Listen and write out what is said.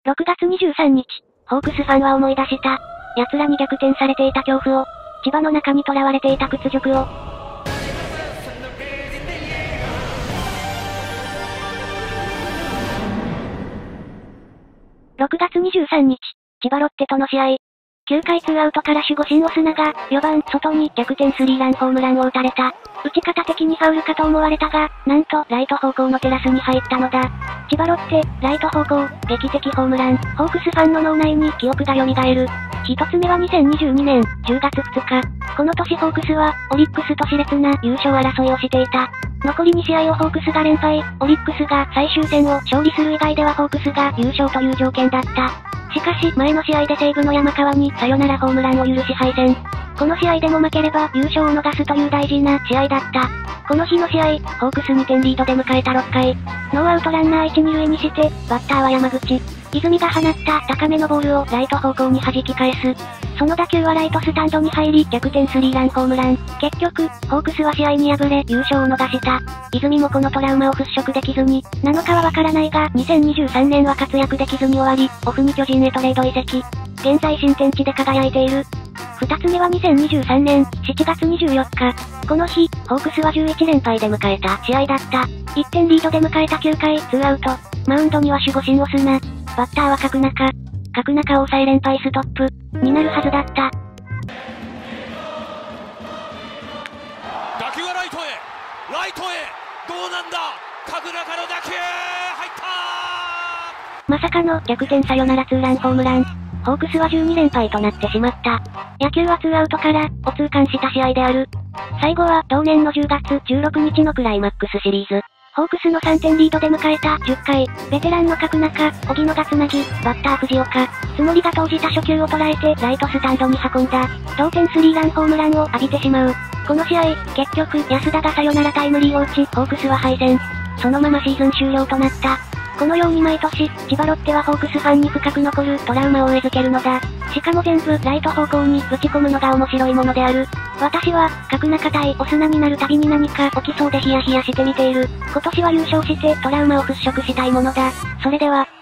6月23日、ホークスファンは思い出した。奴らに逆転されていた恐怖を、千葉の中に囚われていた屈辱を。6月23日、千葉ロッテとの試合。9回2アウトから守護神オスナが、4番、外に逆転スリーランホームランを打たれた。打ち方的にファウルかと思われたが、なんと、ライト方向のテラスに入ったのだ。千葉ロッテ、ライト方向、劇的ホームラン。ホークスファンの脳内に記憶が蘇る。一つ目は2022年、10月2日。この年ホークスは、オリックスと熾烈な優勝争いをしていた。残り2試合をホークスが連敗、オリックスが最終戦を勝利する以外ではホークスが優勝という条件だった。しかし、前の試合で西武の山川にサヨナラホームランを許し敗戦。この試合でも負ければ優勝を逃すという大事な試合だった。この日の試合、ホークス2点リードで迎えた6回。ノーアウトランナー1、2塁にして、バッターは山口。泉が放った高めのボールをライト方向に弾き返す。その打球はライトスタンドに入り逆転スリーランホームラン。結局、ホークスは試合に敗れ優勝を逃した。泉もこのトラウマを払拭できずに、7日はわからないが、2023年は活躍できずに終わり、オフに巨人へトレード移籍。現在新天地で輝いている。二つ目は2023年7月24日。この日、ホークスは11連敗で迎えた試合だった。1点リードで迎えた9回2アウト。マウンドには守護神オスナ。バッターは角中。角中を抑え連敗ストップになるはずだった。 打球はライトへ、ライトへ、どうなんだ、角中の打球、入ったまさかの逆転サヨナラツーランホームラン。ホークスは12連敗となってしまった。野球は2アウトからを痛感した試合である。最後は同年の10月16日のクライマックスシリーズ。ホークスの3点リードで迎えた10回、ベテランの角中、荻野がつなぎ、バッター藤岡、つもりが投じた初球を捉えてライトスタンドに運んだ。同点スリーランホームランを浴びてしまう。この試合、結局安田がサヨナラタイムリーを打ち、ホークスは敗戦。そのままシーズン終了となった。このように毎年、千葉ロッテはホークスファンに深く残るトラウマを植え付けるのだ。しかも全部ライト方向にぶち込むのが面白いものである。私は、角中対オスナになるたびに何か起きそうでヒヤヒヤして見ている。今年は優勝してトラウマを払拭したいものだ。それでは。